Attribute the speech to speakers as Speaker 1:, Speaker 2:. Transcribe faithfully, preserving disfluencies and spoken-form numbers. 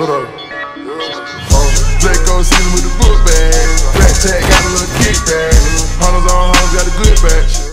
Speaker 1: What up? Uh, Draco season with the book bag. Black tag got a little kickback. Hunters on hunters got a good batch.